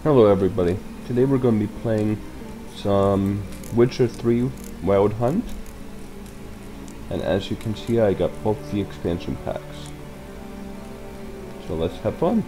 Hello everybody. Today we're going to be playing some Witcher 3 Wild Hunt. And as you can see, I got both the expansion packs. So let's have fun.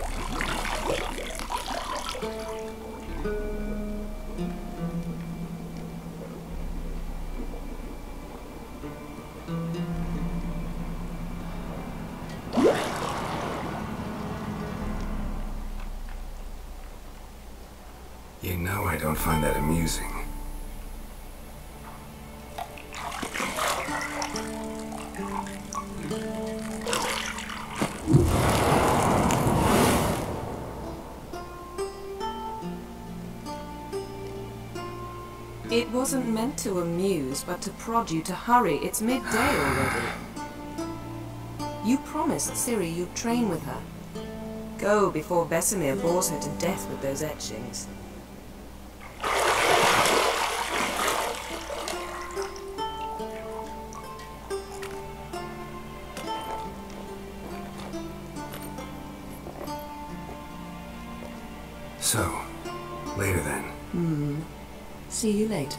You know I don't find that amusing. It wasn't meant to amuse, but to prod you to hurry. It's midday already. You promised Ciri you'd train with her. Go before Vesemir bores her to death with those etchings. So, later then. See you later.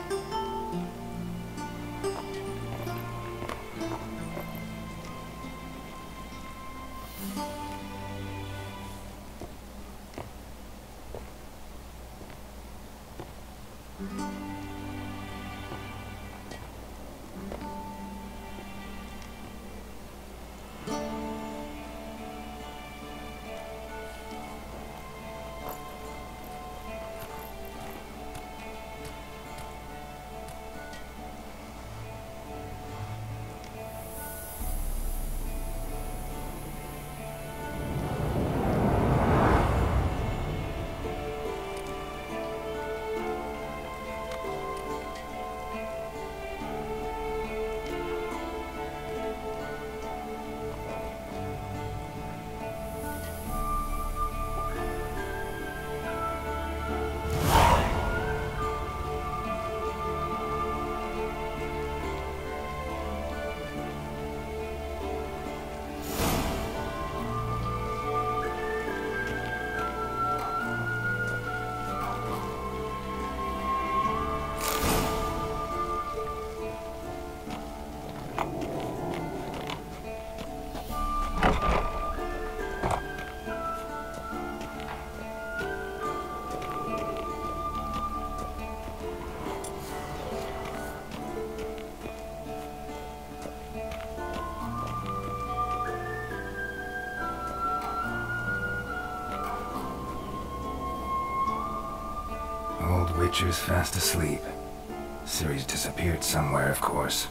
Old Witcher's fast asleep. Ciri's disappeared somewhere, of course.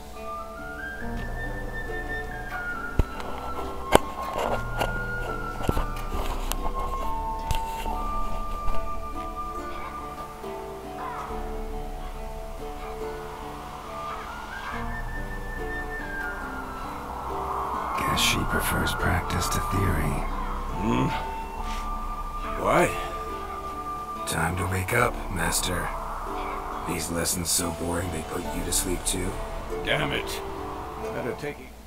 Guess she prefers practice to theory. What? Time to wake up, Master. These lessons so boring they put you to sleep too? Damn it. Better take it.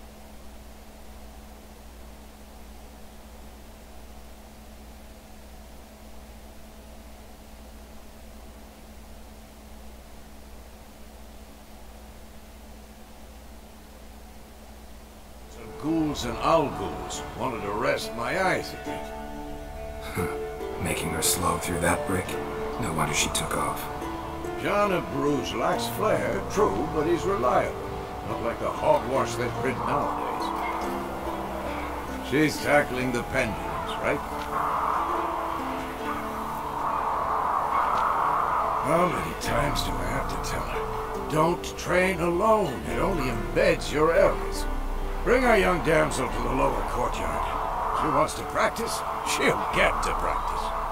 Some ghouls and owl-ghouls wanted to rest my eyes a bit. Making her slow through that brick? No wonder she took off. John of Bruges lacks flair, true, but he's reliable. Not like the hogwash they print nowadays. She's tackling the pendulums, right? How many times do I have to tell her? Don't train alone. It only embeds your errors. Bring our young damsel to the lower courtyard. She wants to practice, she'll get to practice.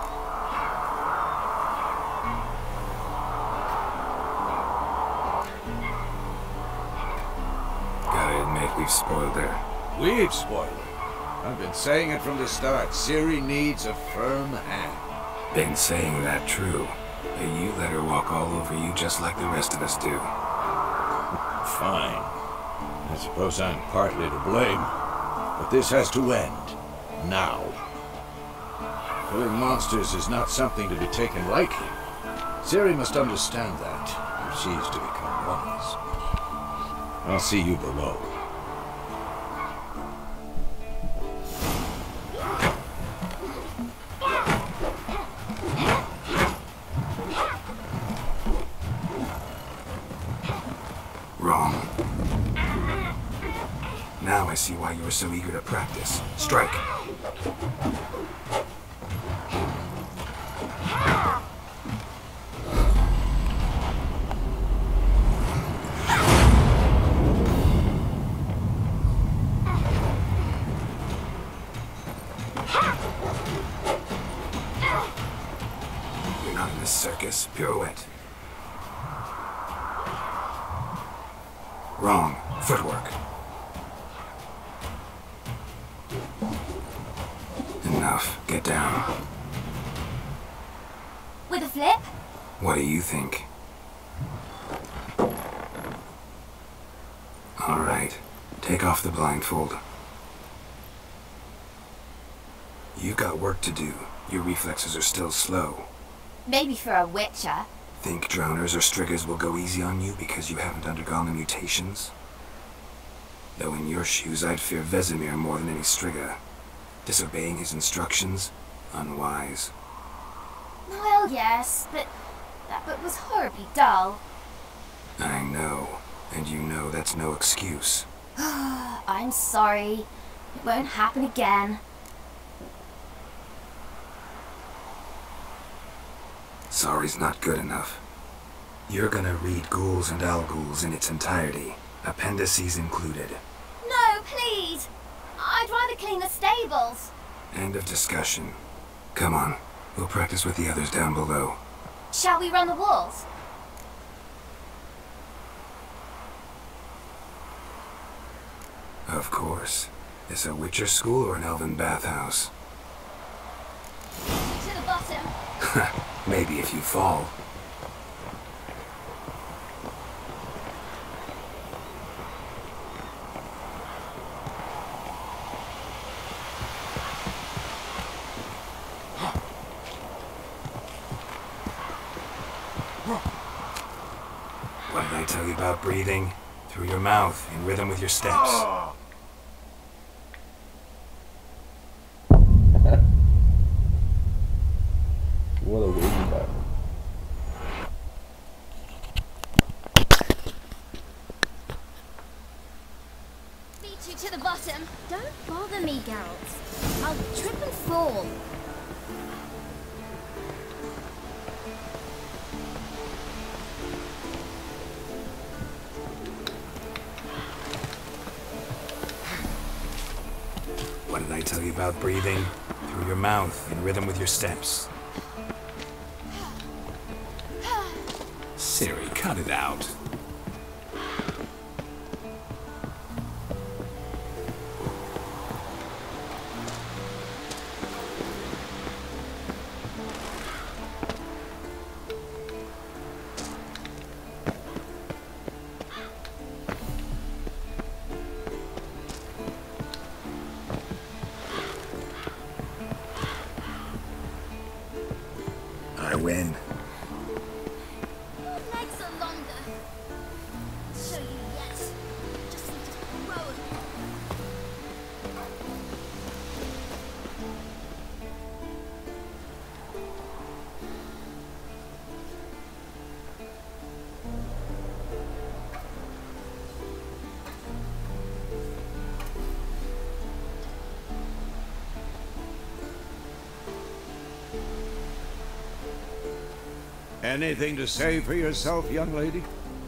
Gotta admit, we've spoiled her. We've spoiled her. I've been saying it from the start. Ciri needs a firm hand. Been saying that true. But you let her walk all over you just like the rest of us do. Fine. I suppose I'm partly to blame. But this has to end. Now. Killing monsters is not something to be taken lightly. Ciri must understand that, if she's to become wise. I'll see you below. see why you were so eager to practice. Strike! You're not in a circus. Pirouette. Wrong. Footwork. Enough. Get down. With a flip? What do you think? All right. Take off the blindfold. You've got work to do. Your reflexes are still slow. Maybe for a witcher. Think droners or striggers will go easy on you because you haven't undergone the mutations? Though in your shoes, I'd fear Vesemir more than any strigger. Disobeying his instructions? Unwise. Well, yes, but that book was horribly dull. I know. And you know that's no excuse. I'm sorry. It won't happen again. Sorry's not good enough. You're gonna read Ghouls and Al-Ghouls in its entirety, appendices included. No, please! I'd rather clean the stables. End of discussion. Come on, we'll practice with the others down below. Shall we run the walls? Of course. Is a Witcher school or an elven bathhouse? To the bottom. Maybe if you fall. What did I tell you about breathing? Through your mouth, in rhythm with your steps. What a wavy back. Beat you to the bottom. Don't bother me, Geralt. I'll trip and fall. What did I tell you about breathing? Through your mouth, in rhythm with your steps. Ciri, cut it out. I win. Legs are longer. I'll show you yet. Just need to grow a bit. Anything to say for yourself, young lady?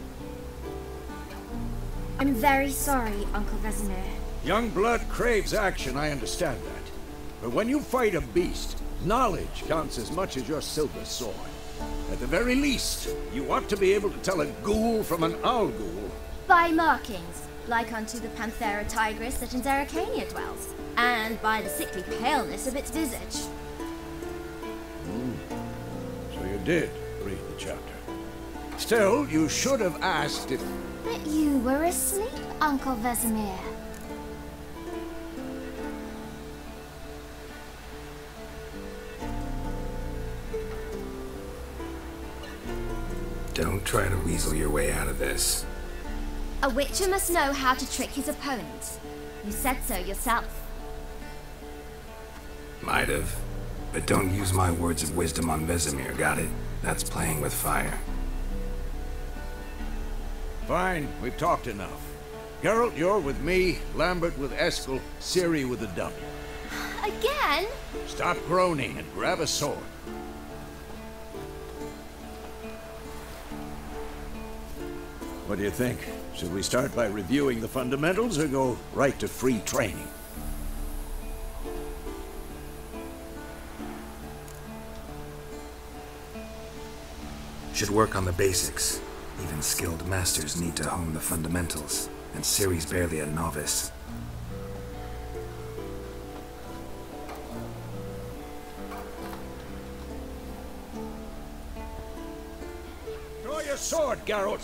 I'm very sorry, Uncle Vesemir. Young blood craves action, I understand that. But when you fight a beast, knowledge counts as much as your silver sword. At the very least, you ought to be able to tell a ghoul from an Al-Ghul. By markings, like unto the Panthera tigris that in Zerrikania dwells, and by the sickly paleness of its visage. So you did read the chapter. Still, you should have asked if... But you were asleep, Uncle Vesemir. Don't try to weasel your way out of this. A witcher must know how to trick his opponents. You said so yourself. Might have. But don't use my words of wisdom on Vesemir, got it? That's playing with fire. Fine, we've talked enough. Geralt, you're with me, Lambert with Eskel, Ciri with the dummy. Again? Stop groaning and grab a sword. What do you think? Should we start by reviewing the fundamentals or go right to free training? Should work on the basics. Even skilled masters need to hone the fundamentals, and Ciri's barely a novice. Draw your sword, Geralt!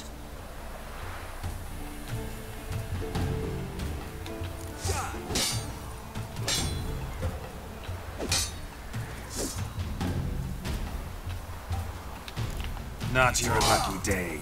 Not your lucky day.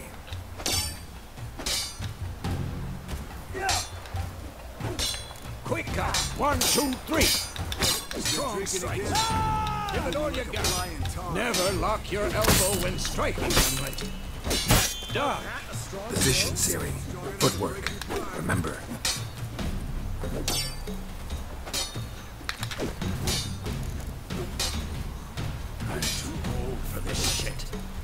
Quick count! 1, 2, 3! Strong strike! Give it all you got! Never lock your elbow when striking. Done! Position, Ciri. Footwork. Remember. I'm too old for this shit.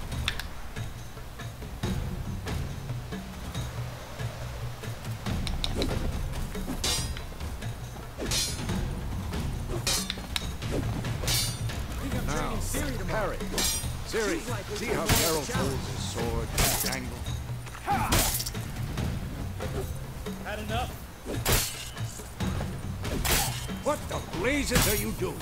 Now, parry. Ciri, see how Geralt holds his sword at an angle? Had enough? What the blazes are you doing?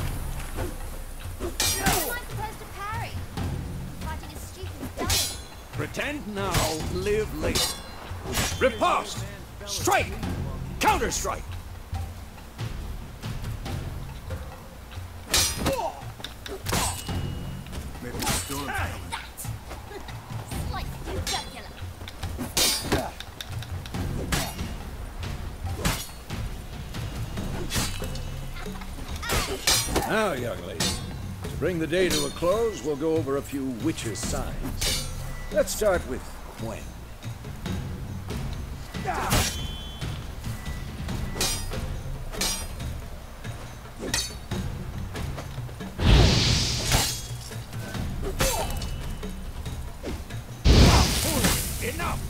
How am I supposed to parry? Fighting a stupid dummy. Pretend now, live later. Riposte! Strike! Counter-strike! Slice you jugular. Now, young lady, to bring the day to a close, we'll go over a few Witcher signs. Let's start with Gwen. Enough!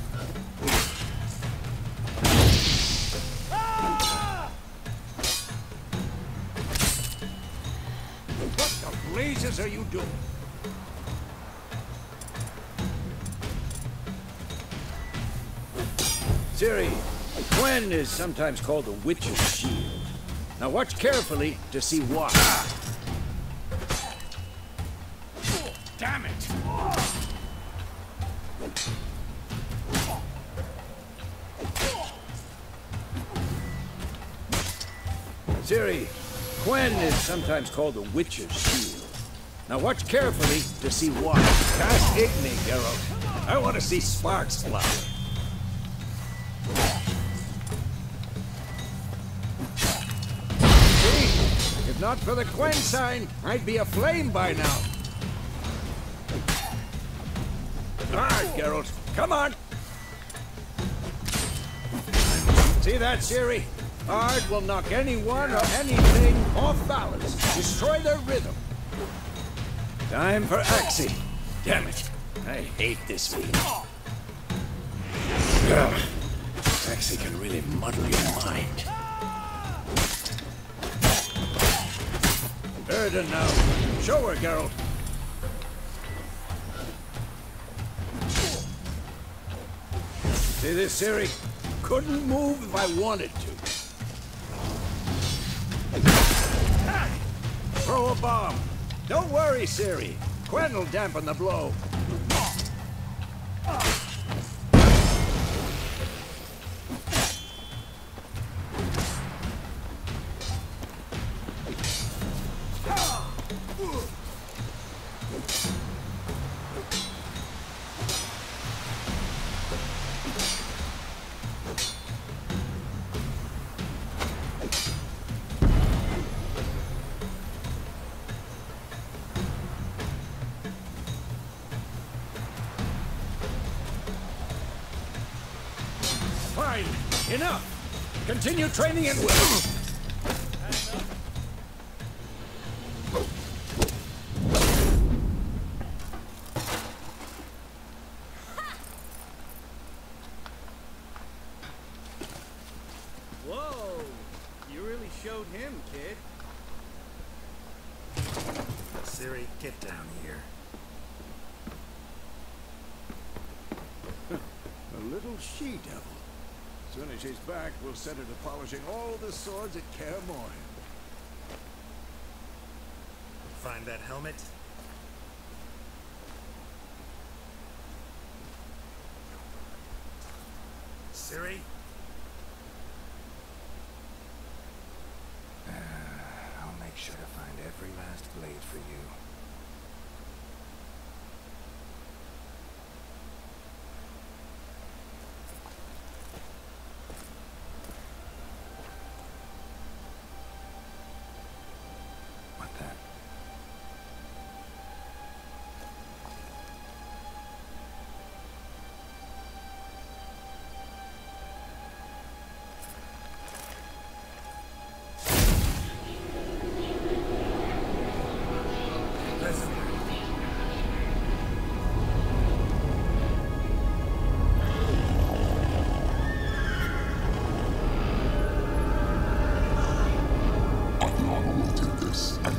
What the blazes are you doing? Ciri, Gwen is sometimes called the Witch's Shield. Now watch carefully to see why. Damn it! Ciri, Gwen is sometimes called the Witch's Shield. Now watch carefully to see why. Cast Igni, Geralt. I want to see sparks fly. See? If not for the Gwen sign, I'd be aflame by now. All right, Geralt, come on. See that, Ciri? Art will knock anyone or anything off balance, destroy their rhythm. Time for Axii. Damn it, I hate this feeling. Axii can really muddle your mind. Burden now. Show her, Geralt. See this, Ciri? Couldn't move if I wanted to. Throw a bomb. Don't worry, Ciri. Gwen will dampen the blow. Enough! Continue training and... Whoa! You really showed him, kid. Ciri, get down here. A little she-devil. As soon as she's back, we'll set her to polishing all the swords at Kaer Morhen. Find that helmet? Ciri? I'll make sure to find every last blade for you. What then? Adriana will do this, and